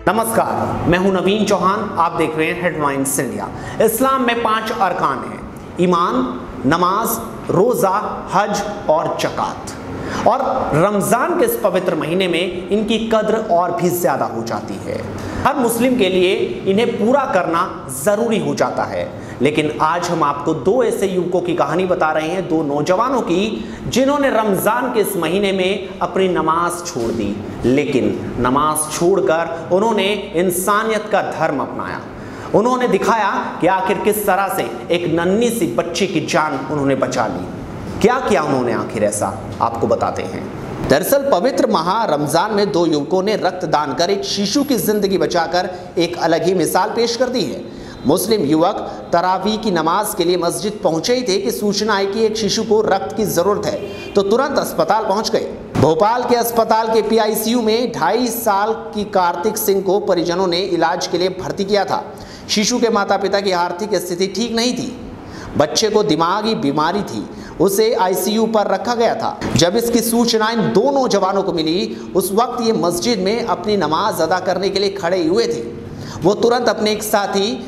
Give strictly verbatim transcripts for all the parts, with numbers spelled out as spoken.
नमस्कार, मैं हूं नवीन चौहान। आप देख रहे हैं हेडलाइंस इंडिया। इस्लाम में पांच अरकान हैं: ईमान, नमाज, रोजा, हज और ज़कात। और रमजान के इस पवित्र महीने में इनकी कद्र और भी ज्यादा हो जाती है। हर मुस्लिम के लिए इन्हें पूरा करना जरूरी हो जाता है। लेकिन आज हम आपको दो ऐसे युवकों की कहानी बता रहे हैं, दो नौजवानों की, जिन्होंने रमजान के इस महीने में अपनी नमाज छोड़ दी। लेकिन नमाज छोड़कर उन्होंने इंसानियत का धर्म अपनाया। उन्होंने दिखाया कि आखिर किस तरह से एक नन्ही सी बच्ची की जान उन्होंने बचा ली। क्या किया उन्होंने आखिर ऐसा, आपको बताते हैं। दरअसल पवित्र माह रमजान में दो युवकों ने रक्तदान कर एक शिशु की जिंदगी बचाकर एक अलग ही मिसाल पेश कर दी है। मुस्लिम युवक तरावी की नमाज के लिए मस्जिद पहुंचे ही थे कि सूचना आई कि एक शिशु को रक्त की जरूरत है, तो तुरंत अस्पताल पहुंच गए। भोपाल के अस्पताल के पीआईसीयू में ढाई साल की कार्तिक सिंह को परिजनों ने इलाज के लिए भर्ती किया था। शिशु के माता पिता की आर्थिक स्थिति ठीक नहीं थी। बच्चे को दिमागी बीमारी थी, उसे आईसीयू पर रखा गया था। जब इसकी सूचना इन दो नौजवानों को मिली, उस वक्त ये मस्जिद में अपनी नमाज अदा करने के लिए खड़े हुए थे। वो तुरंत अपने एक साथी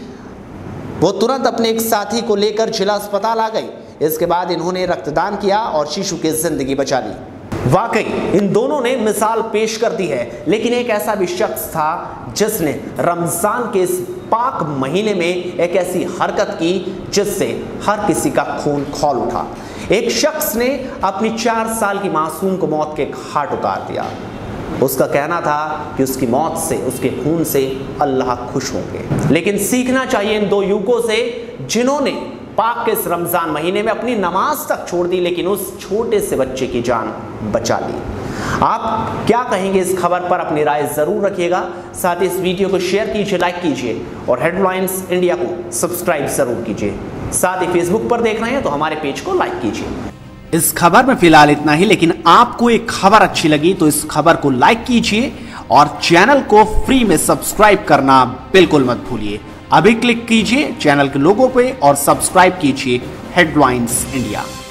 वो तुरंत अपने एक साथी को लेकर जिला अस्पताल आ गए। इसके बाद इन्होंने रक्तदान किया और शिशु की जिंदगी बचा ली। वाकई इन दोनों ने मिसाल पेश कर दी है। लेकिन एक ऐसा भी शख्स था जिसने रमजान के इस पाक महीने में एक ऐसी हरकत की जिससे हर किसी का खून खौल उठा। एक शख्स ने अपनी चार साल की मासूम को मौत के घाट उतार दिया। उसका कहना था कि उसकी मौत से, उसके खून से अल्लाह खुश होंगे। लेकिन सीखना चाहिए इन दो युवकों से, जिन्होंने पाक के इस रमजान महीने में अपनी नमाज तक छोड़ दी, लेकिन उस छोटे से बच्चे की जान बचा ली। आप क्या कहेंगे इस खबर पर? अपनी राय जरूर रखिएगा। साथ ही इस वीडियो को शेयर कीजिए, लाइक कीजिए और हेडलाइंस इंडिया को सब्सक्राइब जरूर कीजिए। साथ ही फेसबुक पर देख रहे हैं तो हमारे पेज को लाइक कीजिए। इस खबर में फिलहाल इतना ही, लेकिन आपको एक खबर अच्छी लगी तो इस खबर को लाइक कीजिए और चैनल को फ्री में सब्सक्राइब करना बिल्कुल मत भूलिए। अभी क्लिक कीजिए चैनल के लोगो पे और सब्सक्राइब कीजिए हेडलाइंस इंडिया।